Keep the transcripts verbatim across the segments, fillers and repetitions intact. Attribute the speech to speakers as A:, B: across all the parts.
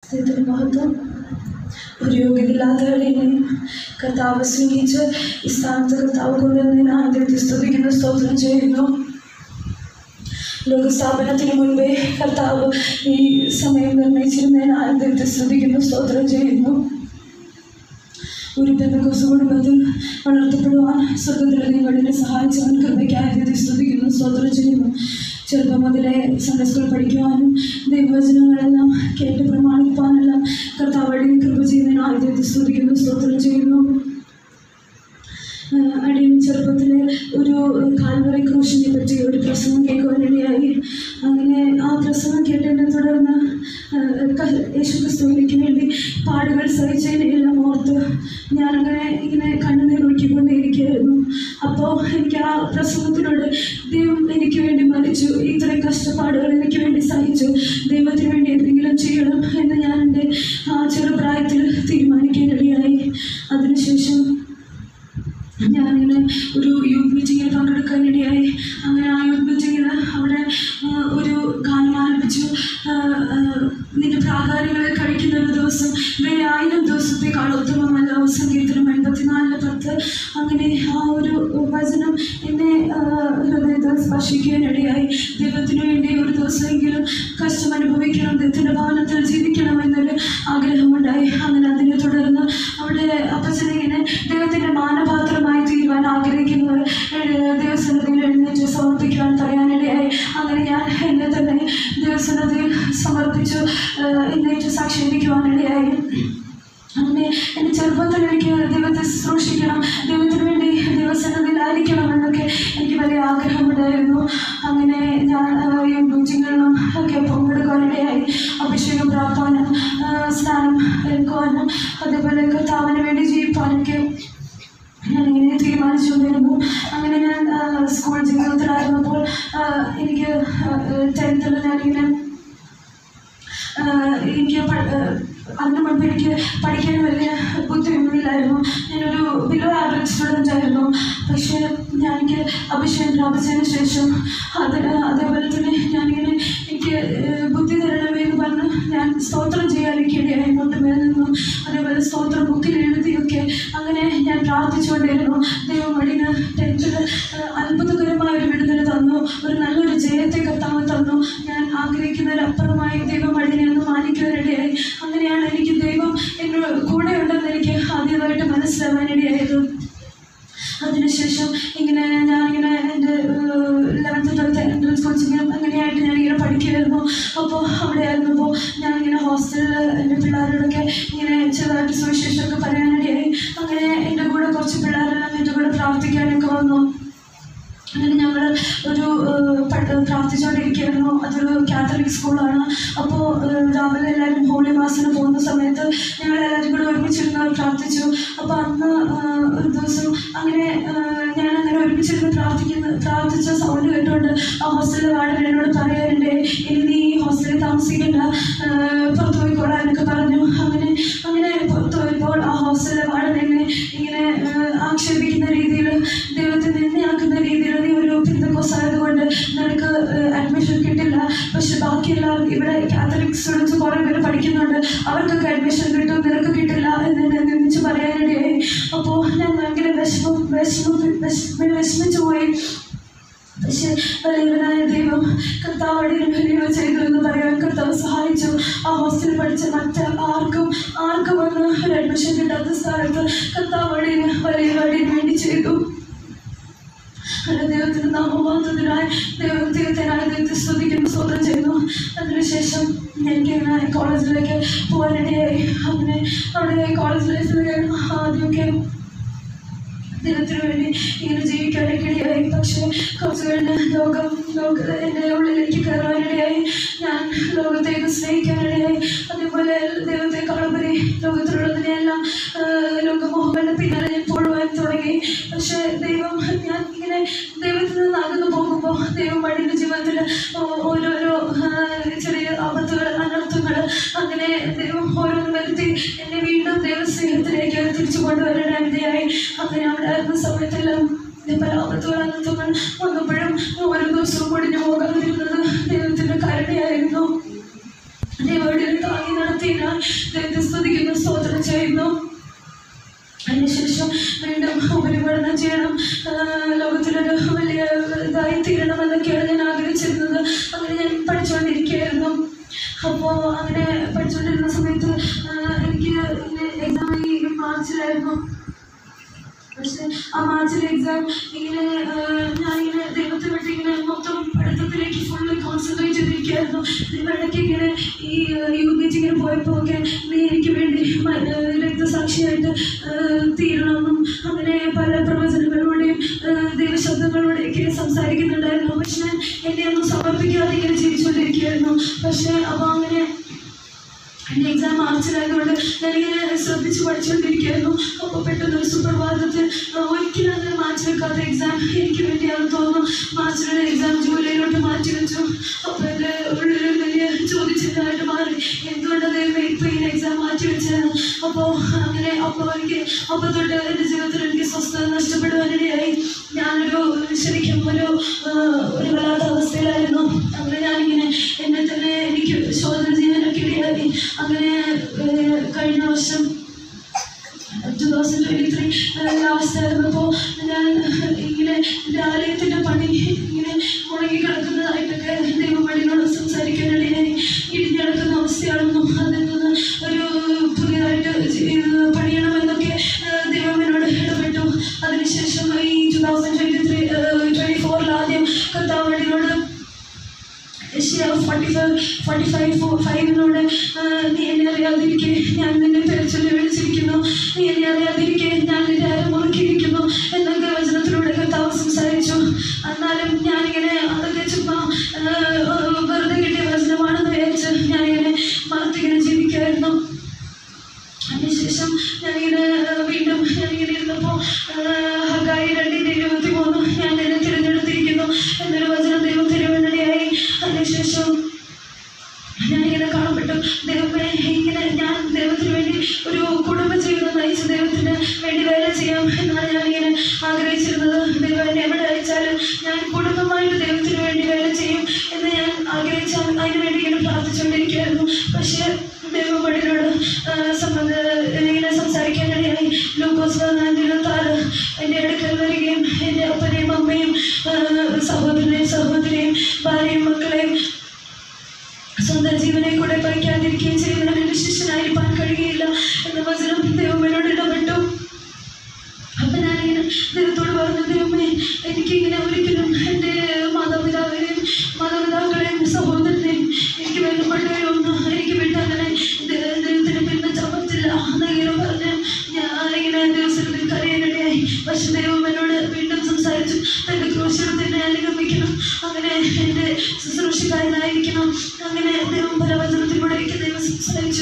A: ദൈവത്തിന് മഹത്വം. ഒരു യോഗ്യതയില്ലാത്തവരെയും കർത്താവ് സ്നേഹിച്ച് ഈ സ്ഥാനത്ത് കർത്താവ് കൊണ്ടുവന്നതിന് ആദ്യത്തെ സ്തുതിക്കുന്ന സ്തോത്രം ചെയ്യുന്നു. ലോകസ്ഥാപനത്തിന് മുൻപേ കർത്താവ് ഈ സമയം നിർണയിച്ചിരുന്നതിന് ആദ്യത്തെ സ്തുതിക്കുന്ന സ്തോത്രം ചെയ്യുന്നു. ഒരു പെന്തക്കോസ്ത് കുടുംബത്തിൽ വളർത്തപ്പെടുവാൻ സ്വർഗത്തിലെ ദൈവത്തിനെ സഹായിച്ചവൻ കൃപയ്ക്കായി സ്തുതിക്കുന്നു സ്തോത്രം ചെയ്യുന്നു. ചെറുപ്പം മുതലേ സൺഡേ സ്കൂൾ പഠിക്കുവാനും ദൈവവചനങ്ങളെല്ലാം കേട്ട് പ്രമാണിക്കുവാനെല്ലാം കർത്താവ് അടിയൻ കൃപ ചെയ്യുന്നതിന് ആദ്യത്തെ സ്തുതിക്കുന്നു സ്തോത്രം ചെയ്യുന്നു. അടിയൻ ചെറുപ്പത്തിലെ ഒരു കാൽവറി ക്രൂശിനെ പറ്റി ഒരു പ്രസംഗം കേൾക്കുവാനിടയായി. അങ്ങനെ ആ പ്രസംഗം കേട്ടതിനെ തുടർന്ന് യേശുക്രിസ്തുവിലേക്ക് വേണ്ടി പാടുകൾ സഹിച്ചതിനെല്ലാം ഓർത്ത് ഞാനങ്ങനെ ഇങ്ങനെ കണ്ണുനീർ ഒഴുക്കിക്കൊണ്ടേയിരിക്കുകയായിരുന്നു. അപ്പോൾ എനിക്ക് ആ പ്രസംഗത്തിനോട് ദൈവം എനിക്ക് വേണ്ടി മരിച്ചു, ഇത്രയും കഷ്ടപ്പാടുകൾ എനിക്ക് വേണ്ടി സഹിച്ചു, ദൈവത്തിന് വേണ്ടി എന്തെങ്കിലും ചെയ്യണം എന്ന് ഞാൻ എൻ്റെ ആ ചെറുപ്രായത്തിൽ തീരുമാനിക്കാനിടയായി. അതിനുശേഷം ഞാനിങ്ങനെ ഒരു യൂത്ത് മീറ്റിങ്ങിൽ പങ്കെടുക്കാനിടയായി. അങ്ങനെ ആ യൂത്ത് മീറ്റിങ്ങിൽ അവിടെ ഒരു ഗാനം ആരംഭിച്ചു. നിന്റെ പ്രാകാരങ്ങളിൽ കഴിക്കുന്ന ഒരു ദിവസം വേറെ ആയിരം ദിവസത്തേക്കാൾ ഉത്തമമല്ല. സങ്കീർത്തനം എൺപത്തിനാലിന് പത്ത്. അങ്ങനെ ആ ഒരു വചനം എന്നെ ഹൃദയത്തിൽ സ്പർശിക്കാനിടയായി. ദൈവത്തിന് വേണ്ടി ഒരു ദിവസമെങ്കിലും കഷ്ടം അനുഭവിക്കണം, ദൈവത്തിൻ്റെ ഭവനത്തിൽ ജീവിക്കണം എന്നൊരു ആഗ്രഹമുണ്ടായി. അങ്ങനെ അതിനെ തുടർന്ന് അവിടെ അപ്പച്ചനിങ്ങനെ ദൈവത്തിൻ്റെ മാനപാത്രമായി തീരുവാൻ ആഗ്രഹിക്കുന്നവർ ദൈവസന്നിധിയിൽ എഴുന്നേറ്റ് സമർപ്പിക്കുവാൻ പറയാനിടയായി. അങ്ങനെ ഞാൻ എന്നെ തന്നെ ദൈവസന്നിധിയിൽ സമർപ്പിച്ചു എഴുന്നേറ്റ് സാക്ഷീകരിക്കുവാനിടയായി. അങ്ങനെ എൻ്റെ ചെറുപ്പത്തിൽ എനിക്ക് ദൈവത്തെ ശുശ്രൂഷിക്കണം, ദൈവത്തിന് വേണ്ടി ദൈവസന്നിധിയിലായിരിക്കണം എന്നൊക്കെ എനിക്ക് വലിയ ആഗ്രഹമുണ്ടായിരുന്നു. അങ്ങനെ ഞാൻ മീറ്റിങ്ങുകളിലും ഒക്കെ പങ്കെടുക്കുവാനിടയായി. അഭിഷേകം പ്രാപ്താനും സ്നാനം എടുക്കുവാനും അതേപോലെ കർത്താവിന് വേണ്ടി ജീവിക്കാനൊക്കെ ഞാനിങ്ങനെ തീരുമാനിച്ചുകൊണ്ടിരുന്നു. അങ്ങനെ ഞാൻ സ്കൂൾ ജീവിതത്തിലായിരുന്നപ്പോൾ എനിക്ക് ടെൻത്തിൽ ഞാനിങ്ങനെ എനിക്ക് അതിന് മുൻപ് എനിക്ക് പഠിക്കാൻ വലിയ ബുദ്ധിമുട്ടില്ലായിരുന്നു. ഞാനൊരു ബിലോ ആവറേജ് സ്റ്റുഡൻ്റ് ആയിരുന്നു. പക്ഷേ ഞാൻ എനിക്ക് അഭിഷേകം പ്രാപിച്ചതിന് ശേഷം അതിന് അതേപോലെ തന്നെ ഞാനിങ്ങനെ എനിക്ക് ബുദ്ധി തരണമേ എന്ന് പറഞ്ഞ് ഞാൻ സ്തോത്രം ചെയ്യാനിടയായി. ഇങ്ങോട്ട് മേൽ നിന്നും അതേപോലെ സ്തോത്രം ബുക്കിൽ എഴുതിയൊക്കെ അങ്ങനെ ഞാൻ പ്രാർത്ഥിച്ചുകൊണ്ടിരുന്നു. ദൈവം അടിന് ടെൻത്തിൽ അത്ഭുതകരമായ ഒരു വിടുതൽ തന്നു, ഒരു നല്ലൊരു ജയത്തെ കർത്താവ് തന്നു. ഞാൻ ആഗ്രഹിക്കുന്നതിനപ്പുറമായി ദൈവം അടിനെ ഒന്ന് മാനിക്കുവാനിടയായി. അങ്ങനെയാണ് എനിക്ക് ദൈവം എന്നോട് കൂടെ ഉണ്ടെന്ന് എനിക്ക് ആദ്യമായിട്ട് മനസ്സിലാവാനിടയായത്. അതിനുശേഷം ഇങ്ങനെ ഞാനിങ്ങനെ എൻ്റെ ലെവൻത്ത് ട്വൽത്ത് എൻട്രൻസ് കോച്ചിങ്ങും അങ്ങനെയായിട്ട് ഞാനിങ്ങനെ പഠിക്കുമായിരുന്നു. അപ്പോൾ അവിടെ ആയിരുന്നപ്പോൾ ഞാനിങ്ങനെ ഹോസ്റ്റലിൽ എൻ്റെ പിള്ളേരോടൊക്കെ ഇങ്ങനെ ചെറുതായിട്ട് സുവിശേഷമൊക്കെ പറയാനിടയായി. അങ്ങനെ എൻ്റെ കൂടെ കുറച്ച് പിള്ളേരെല്ലാം എൻ്റെ കൂടെ പ്രാർത്ഥിക്കാനൊക്കെ വന്നു. അങ്ങനെ ഞങ്ങൾ ഒരു പ്രാർത്ഥിച്ചുകൊണ്ടിരിക്കുകയായിരുന്നു. അതൊരു കാത്തലിക് സ്കൂളാണ്. അപ്പോൾ രാവിലെ എല്ലാവരും ഹോളി മാസിന് പോകുന്ന സമയത്ത് ഞങ്ങളെല്ലാവരും കൂടെ ഒരുമിച്ചിരുന്ന് പ്രാർത്ഥിച്ചു. അപ്പോൾ അന്ന് ഒരു ദിവസം അങ്ങനെ ഞാനങ്ങനെ ഒരുമിച്ചിരുന്ന് പ്രാർത്ഥിക്കുന്ന പ്രാർത്ഥിച്ച സൗണ്ട് കേട്ടുകൊണ്ട് ആ ഹോസ്റ്റലിലെ വാർഡൻ എന്നോട് പറയാറുണ്ട്, ഇനി നീ ഈ ഹോസ്റ്റലിൽ താമസിക്കണ്ട, പുറത്തു പോയിക്കോളാനൊക്കെ പറഞ്ഞു. അങ്ങനെ അങ്ങനെ പുറത്തു പോയപ്പോൾ ആ ഹോസ്റ്റലിലെ വാർഡൻ എന്നെ ഇങ്ങനെ ആക്ഷേപിക്കുന്ന രീതിയിൽ, ദൈവത്തെ നിന്നെയാക്കുന്ന രീതിയിൽ, നീ ഒരു പെന്തക്കോസ്ത് ആയതുകൊണ്ട് നിനക്ക് അഡ്മിഷൻ കിട്ടില്ല, പക്ഷെ ബാക്കി എല്ലാവർക്കും ഇവിടെ കാത്തലിക് സ്റ്റുഡൻസ് കുറേ പേര് പഠിക്കുന്നുണ്ട്, അവർക്കൊക്കെ അഡ്മിഷൻ കിട്ടും, നിനക്ക് കിട്ടില്ല എന്ന് എന്നെ നിന്നിച്ച് പറയാനിടയായി. അപ്പോൾ ഞാൻ ഭയങ്കര വിഷമം വിഷമം വിഷമ വിഷമിച്ചു പോയി. പക്ഷെ വലിയവനായ ദൈവം കർത്താവ് വലിയ ചെയ്തു എന്ന് പറയാൻ കർത്താവ് സഹായിച്ചു. ആ ഹോസ്റ്റലിൽ പഠിച്ച മറ്റ് ആർക്കും ആർക്കും വന്ന് ഒരു അഡ്മിഷൻ കിട്ടാത്ത സ്ഥലത്ത് കർത്താവ് അടിയന് വലിയ അടിയന് വേണ്ടി ചെയ്തു. ദൈവത്തിന് നാമമാത്രത്തിനായി ദൈവം ദൈവത്തിനായി ദൈവത്തെ സ്തുതിക്കുന്നു സ്തോത്രം ചെയ്യുന്നു. അതിനുശേഷം എനിക്ക് ഇങ്ങനെ കോളേജിലേക്ക് പോകാനിടയായി. അങ്ങനെ അവിടെ കോളേജ് ലൈഫിൽ ആദ്യമൊക്കെ ദൈവത്തിന് വേണ്ടി ഇങ്ങനെ ജീവിക്കാനൊക്കെ ഇടയായി. പക്ഷേ കുറച്ച് കഴിഞ്ഞ് ലോകം ലോക എൻ്റെ ഉള്ളിലേക്ക് കയറാനിടയായി. ഞാൻ ലോകത്തേക്ക് സ്നേഹിക്കാനിടയായി. അതേപോലെ ദൈവത്തെ കളുപരി ലോകത്തിലുള്ളതിനെയെല്ലാം ലോകമോഹങ്ങളുടെ പിന്നാലെ ഞാൻ പോടുവാൻ തുടങ്ങി. പക്ഷേ ദൈവം ഞാൻ ഇങ്ങനെ ദൈവത്തിൽ നിന്ന് അകന്നു പോകുമ്പോൾ ദൈവം അടിയുടെ ജീവിതത്തിൽ ഓരോരോ ചെറിയ ആപത്തുകൾ അനർത്ഥങ്ങൾ അങ്ങനെ ദൈവം ഓരോന്ന് വരുത്തി എന്നെ വീണ്ടും ദൈവസ്നേഹത്തിലേക്ക് തിരിച്ചു കൊണ്ടുവരാനിടയായി. അങ്ങനെ അവിടെ ആയിരുന്ന സമയത്തെല്ലാം പല ആപത്തുകൾ അനർത്ഥങ്ങൾ വന്നപ്പോഴും ഓരോ ദിവസവും ഒടിഞ്ഞു പോകാതിരുന്നത് ദൈവത്തിൻ്റെ കരുണയായിരുന്നു. ദൈവം താങ്ങി നടത്തി ഞാൻ ദൈവത്തിനായി ദൈവത്തെ സ്തുതിക്കുന്നു, സ്തോത്രം ചെയ്യുന്നു. അതിനുശേഷം വീണ്ടും ഉപരിപഠനം ചെയ്യണം, ലോകത്തിലൊരു വലിയ ഇതായി തീരണമെന്നൊക്കെയാണ് ഞാൻ ആഗ്രഹിച്ചിരുന്നത്. അങ്ങനെ ഞാൻ പഠിച്ചുകൊണ്ടിരിക്കുകയായിരുന്നു. അപ്പോൾ അങ്ങനെ പഠിച്ചുകൊണ്ടിരുന്ന സമയത്ത് എനിക്ക് എക്സാം ഈ മാർച്ചിലായിരുന്നു. പക്ഷെ ആ മാർച്ചിലെ എക്സാം ഇങ്ങനെ ഞാനിങ്ങനെ ദൈവത്തെ വിട്ട് ഇങ്ങനെ മൊത്തം പഠിത്തത്തിലേക്ക് ഫുള്ള് കോൺസെൻട്രേറ്റ് ചെയ്തിരിക്കുകയായിരുന്നു. ഇടയ്ക്ക് ഇങ്ങനെ ഈ യു പി ജി ഇങ്ങനെ പോയപ്പോൾ ഒക്കെ നീ എനിക്ക് വേണ്ടി രക്തസാക്ഷിയായിട്ട് തീരണമെന്നും അങ്ങനെ പല പ്രവചനങ്ങളിലൂടെയും ദൈവശബ്ദങ്ങളിലൂടെയൊക്കെ സംസാരിക്കുന്നുണ്ടായിരുന്നു. പക്ഷെ ഞാൻ എന്നെ ഒന്നും സമർപ്പിക്കാതെ ഇങ്ങനെ ജീവിച്ചുകൊണ്ടിരിക്കുകയായിരുന്നു. പക്ഷെ അപ്പോൾ അങ്ങനെ എൻ്റെ എക്സാം മാർച്ചിലായതുകൊണ്ട് ഞാനിങ്ങനെ ശ്രദ്ധിച്ച് പഠിച്ചുകൊണ്ടിരിക്കുകയായിരുന്നു. അപ്പോൾ പെട്ടെന്ന് ഒരു സുപ്രഭാതത്തിൽ ഒരിക്കലും അങ്ങനെ മാറ്റി വെക്കാത്ത എക്സാം എനിക്ക് വേണ്ടിയാണെന്ന് തോന്നുന്നു മാർച്ചിലുള്ള എക്സാം ജൂലൈയിലോട്ട് മാറ്റി വെച്ചു. അപ്പോൾ എൻ്റെ ഉള്ളിൽ വലിയ ചോദിച്ചതായിട്ട് മാറി, എന്തുകൊണ്ടത് ഇപ്പോൾ ഈ എക്സാം മാറ്റി വെച്ചത്. അപ്പോൾ അങ്ങനെ അപ്പോൾ എനിക്ക് അപ്പോൾ തൊട്ട് എൻ്റെ ജീവിതത്തിൽ എനിക്ക് സ്വസ്ഥത നഷ്ടപ്പെടുവാനിടയായി. ഞാനൊരു ശരിക്കും ഒരു ഒരു വല്ലാത്ത അവസ്ഥയിലായിരുന്നു. അങ്ങനെ ഞാനിങ്ങനെ എന്നെ തന്നെ എനിക്ക് ശോധന ചെയ്യാനൊക്കെ ഇടയായി. അങ്ങനെ കഴിഞ്ഞ വർഷം two thousand twenty three last ആയിരുന്നപ്പോൾ ഞാൻ ഇങ്ങനെ എൻ്റെ ആലയത്തിൻ്റെ പണി ഇങ്ങനെ മുടങ്ങി കിടക്കുന്നതായിട്ടൊക്കെ ദൈവമണിയോട് സംസാരിക്കാനിടയായി. ഇടിഞ്ഞിടക്കുന്ന അവസ്ഥയാണെന്നും അതിൽ നിന്ന് ഒരു പുതിയതായിട്ട് പണിയണമെന്നൊക്കെ ദൈവമനോട് ഇടപെട്ടു. അതിനുശേഷം ഈ two thousand twenty three twenty ഫോറിൽ ആദ്യം കർത്താവണിയോട് ഫോർട്ടി ഫൈവ് ഫോർട്ടി ഫൈവ് ഫൈവിനോട് നീ എന്നെ അറിയാതിരിക്കെ ഞാൻ നിന്നെ പേരിച്ചൊല്ലി വിളിച്ചിരിക്കുന്നു, നീ എന്നെ അറിയാതിരിക്കെ ഞാൻ നിന്റെ ആരും മുറുക്കിയിരിക്കുന്നു എന്നൊക്കെ വചനത്തിലൂടെ കർത്താവ് സംസാരിച്ചു. എന്നാലും ഞാനിങ്ങനെ അതൊക്കെ ചുമ്മാ വെറുതെ കിട്ടിയ വചനമാണെന്ന് വിചാരിച്ച് ഞാനിങ്ങനെ മറത്തിങ്ങനെ ജീവിക്കുമായിരുന്നു. അതിനുശേഷം ഞാനിങ്ങനെ വീണ്ടും ഞാനിങ്ങനെ ഇരുന്നപ്പോൾ ഹഗായി രണ്ടിൻ്റെ ഇരുപത്തി മൂന്ന് ഞാൻ എന്നെ തിരഞ്ഞെടുത്തിരിക്കുന്നു എന്നൊരു വചനം ദൈവം തിരുവനടിയായി. അതിനുശേഷം ഞാനിങ്ങനെ കാണപ്പെട്ടു. ദൈവമേ, ഇങ്ങനെ ഞാൻ ദൈവത്തിന് വേണ്ടി ഒരു കുടുംബജീവിതം നയിച്ച് ദൈവത്തിന് വേണ്ടി വേല ചെയ്യാം എന്നാണ് ഞാനിങ്ങനെ ആഗ്രഹിച്ചിരുന്നത്. ദൈവം എന്നെ എവിടെ അയച്ചാലും ഞാൻ കുടുംബമായിട്ട് ദൈവത്തിന് വേണ്ടി വേല ചെയ്യും എന്ന് ഞാൻ ആഗ്രഹിച്ചാൽ അതിന് വേണ്ടി ഇങ്ങനെ പ്രാർത്ഥിച്ചുകൊണ്ടിരിക്കുകയായിരുന്നു. പക്ഷേ ദൈവമണിയോട് സംബന്ധ ഇങ്ങനെ സംസാരിക്കാനിടയായി. ലൂക്കോസ് പതിനാല് ഇരുപത്തി ആറ് എൻ്റെ അടുക്കൽ വരികയും എൻ്റെ അപ്പനെയും അമ്മയും സഹോദരനെയും സഹോദരിയും ഭാര്യയും മക്കളെയും സ്വന്തം ജീവനെ കൂടെ പറിക്കാതിരിക്കുകയും ചെയ്യുന്ന എൻ്റെ ശിഷ്യനായിരിക്കാൻ കഴിയുകയില്ല എന്ന വചനം ദൈവമനോട് ഇടപെട്ടു. അപ്പം ഞാനിങ്ങനെ ദൈവത്തോട് പറഞ്ഞു, ദൈവമേ, എനിക്കിങ്ങനെ ഒരിക്കലും എൻ്റെ മാതാപിതാവിനെയും മാതാപിതാക്കളെയും സഹോദരനെയും എനിക്ക് വേണ്ടപ്പെട്ടവരൊന്നും എനിക്ക് വിട്ട് അങ്ങനെ ദൈവത്തിന് പിന്നെ ചമത്തില്ല എന്നിങ്ങനെ പറഞ്ഞ് ഞാനിങ്ങനെ ദിവസത്തിൽ കരയാനിടയായി. പക്ഷെ ദൈവം എന്നോട് വീണ്ടും സംസാരിച്ചു, തൻ്റെ ക്രൂശിതത്തിനെ അനുഗമിക്കണം, അങ്ങനെ എൻ്റെ ശുശ്രൂഷക്കാരനായിരിക്കണം. അങ്ങനെ ദൈവം പല വചനത്തിലൂടെ എനിക്ക് ദൈവം സംസാരിച്ചു.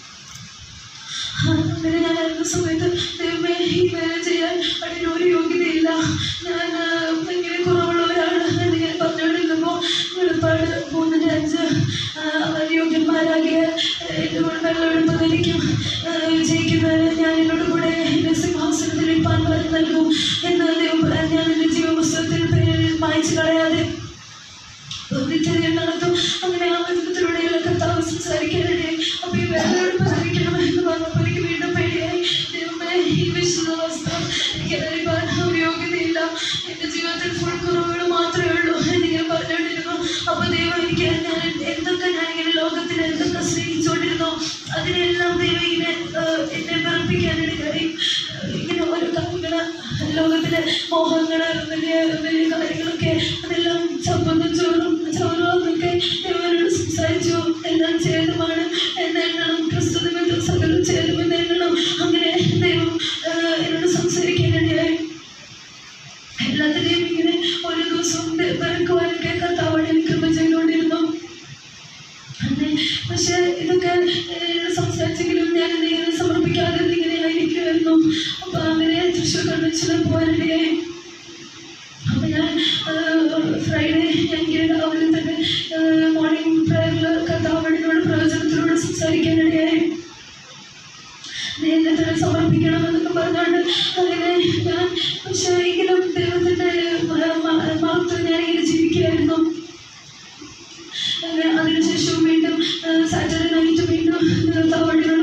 A: അങ്ങനെ ഞാൻ അറിയുന്ന സമയത്ത് ദൈവമേ, ഈ വേല ചെയ്യാൻ അതിനൊരു യോഗ്യതയില്ല, ഞാൻ ഭയങ്കര കുറവുള്ളവരാണ് എന്ന് ഞാൻ പറഞ്ഞുകൊണ്ടിരുന്നപ്പോൾ വെളുപ്പാട് മൂന്നിൻ്റെ അഞ്ച് അവർ യോഗ്യന്മാരാകിയ എൻ്റെ വെള്ളം എളുപ്പത്തിരിക്കും വിജയിക്കുന്നവരെ ഞാൻ എന്നോട് കൂടെ എൻ്റെ സിംഹാസനത്തിൽ ഇപ്പാൻ വരം നൽകും എന്ന് ദൈവം ഞാൻ എൻ്റെ ജീവപുസ്തകത്തിൽ പേര് മായ്ച്ചു കളയാതെ നിത്യതയിൽ നടത്തും. അങ്ങനെ ആ വചനത്തിലൂടെയുള്ള കർത്താവ് സംസാരിക്കാനിടയായി. അപ്പോൾ ഈ വേറെ എളുപ്പത്തിരിക്കണം എന്ന് പറഞ്ഞപ്പോൾ എനിക്ക് വീണ്ടും പേടിയായി. ദൈവമേ, ഈ വിശുദ്ധവസ്ഥ എനിക്ക് അറിയാൻ ഒരു യോഗ്യതയില്ല, എൻ്റെ ജീവിതത്തിൽ ഫുൾ കുറവുകൾ മാത്രമേ ഉള്ളൂ എന്നിങ്ങനെ പറഞ്ഞുകൊണ്ടിരുന്നു. അപ്പോൾ ദൈവം എനിക്ക് ഞാൻ എന്തൊക്കെ ഞാനിങ്ങനെ ലോകത്തിന് എന്തൊക്കെ സ്നേഹിച്ചുകൊണ്ടിരുന്നോ അതിനെല്ലാം ദൈവം ഇങ്ങനെ എന്നെ വെറുപ്പിക്കാനിടയായി. ഇങ്ങനെ ഓരോ കാര്യങ്ങൾ ലോകത്തിലെ മോഹങ്ങൾ വലിയ വലിയ കാര്യങ്ങളൊക്കെ അതെല്ലാം ചപ്പന്നും ചോറും ചോറുമൊക്കെ ദൈവനോട് സംസാരിച്ചു. എല്ലാം ചേരുമാണ് എന്നെണ്ണണം, ക്രിസ്തു നിമിത്തം സകലം ചേരുമെന്ന് എണ്ണണം. അങ്ങനെ ദൈവം എന്നോട് സംസാരിക്കാനിടയായി. എല്ലാത്തിനെയും ഇങ്ങനെ ഓരോ ദിവസവും പിറക്കുവാനൊക്കെ കർത്താവോട് കൃപ ചെയ്തുകൊണ്ടിരുന്നു. അങ്ങനെ പക്ഷെ ഇതൊക്കെ സംസാരിച്ചെങ്കിലും ഞാൻ എന്തെങ്കിലും സമർപ്പിക്കാതെ ഇങ്ങനെ ആയിരിക്കുമായിരുന്നു. അപ്പോൾ അങ്ങനെ തൃശ്ശൂർ കൺവെൻഷനിൽ പോകാനിടയായി. അപ്പോൾ ഞാൻ ഫ്രൈഡേ ഞാൻ ഇങ്ങനെ രാവിലെ തന്നെ മോർണിംഗ് പ്രയറിൽ കർത്താവോട് പ്രവചനത്തിലൂടെ സംസാരിക്കാനിടയായി. നേരത്തെ തന്നെ സമർപ്പിക്കണമെന്നൊക്കെ പറഞ്ഞാണ്. അങ്ങനെ ഞാൻ പക്ഷേ എങ്കിലും ദൈവത്തിൻ്റെ മഹത്വം ഞാനിങ്ങനെ ജീവിക്കുകയായിരുന്നു. അതിനുശേഷം വീണ്ടും സാറ്റർഡേ നൈറ്റ് വീണ്ടും കർത്താവോട്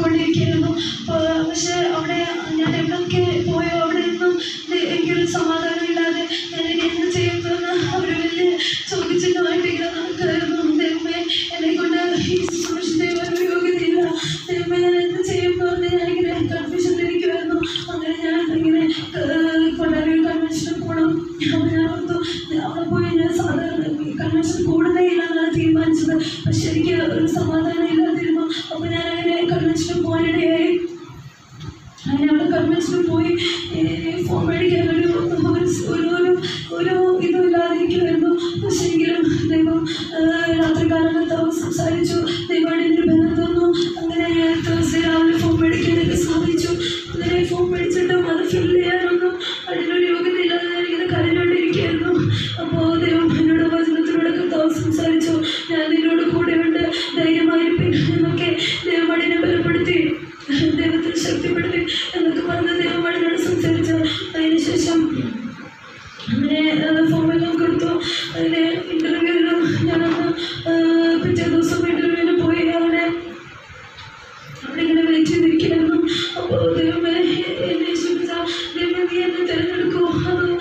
A: നോക്കിക്കൊണ്ടിരിക്കുകയായിരുന്നു. പക്ഷെ അവിടെ ഞാൻ എവിടെയൊക്കെ പോയോ അവിടെ നിന്നും എനിക്കൊരു സമാധാനം ഇല്ലാതെ ഞാൻ ഇനി എന്ത് ചെയ്യുമെന്ന് അവർ വലിയ ചോദിച്ചിട്ടുമായിട്ട് ഇങ്ങനെ നടക്കുമായിരുന്നു. ദൈവമേ, എന്നെ കൊണ്ട് ഈ ശുശ്രൂഷ ചെയ്യാൻ ഒരു യോഗ്യതയില്ല. ദൈവമേ, ഞാൻ എന്ത് ചെയ്യുമെന്ന് പറഞ്ഞ് ഞാനിങ്ങനെ കൺഫ്യൂഷനിലിരിക്കുമായിരുന്നു. അങ്ങനെ ഞാൻ ഇങ്ങനെ കൊണ്ടാടി കൺവെൻഷന് പോകണം. അപ്പോൾ ഞാൻ ഓർത്തു അവിടെ പോയി ഞാൻ സാധാരണ കൺവെൻഷൻ കൂടുന്നേ ഇല്ലെന്നാണ് തീരുമാനിച്ചത്. പക്ഷെ എനിക്ക് ഒരു സമാധാനം ഇല്ലാതിരുന്നു. അപ്പോൾ ഞാൻ അങ്ങനെ കൺവെൻഷന് പോകാനിടയായി. അങ്ങനെ അവിടെ കൺവെൻഷന് പോയി ഫോൺ മേടിക്കാൻ ഒരു ഒരു ഒരു ഇതും ഇല്ലാതിരിക്കുമായിരുന്നു. പക്ഷെ എങ്കിലും ദൈവം രാത്രികാലത്ത് സംസാരിച്ചു. ദൈവം എൻ്റെ ബന്ധം തന്നു. അങ്ങനെ ദിവസം രാവിലെ ഫോൺ മേടിക്കാനൊക്കെ സാധിച്ചു. അങ്ങനെ ഫോൺ മേടിച്ചിട്ടും അത് ഫില്ല് ചെയ്യാനൊന്നും അതിനൊരു യോഗ്യതയില്ലാതെ ഞാനിങ്ങനെ കരഞ്ഞുകൊണ്ടിരിക്കുകയായിരുന്നു. അപ്പോൾ ദൈവം എന്നോട് വചനത്തിനോടൊക്കെ താവ് സംസാരിച്ചു. ഞാൻ നിന്നോട് കൂടെയുണ്ട്, ധൈര്യമായിരിക്കും എന്നൊക്കെ ദൈവം എന്നെ ബലപ്പെടുത്തി, ദൈവത്തിന് ശക്തിപ്പെടുത്തി എന്നൊക്കെ പറഞ്ഞ് ദൈവം എന്നോട് സംസാരിച്ചു. അതിനുശേഷം അങ്ങനെ ഫോമെല്ലാം കൊടുത്തു. അതിന് ഇൻ്റർവ്യൂവിനും ഞാനന്ന് പിറ്റേ ദിവസം ഇൻ്റർവ്യൂവിന് പോയി അവിടെ അവിടെ ഇങ്ങനെ വെയിറ്റ് ചെയ്തിരിക്കുകയായിരുന്നു. അപ്പോൾ ദൈവമേ എന്നെ ചോദിച്ചാൽ ദൈവം നീ എന്നെ തിരഞ്ഞെടുക്കുമോ, അത്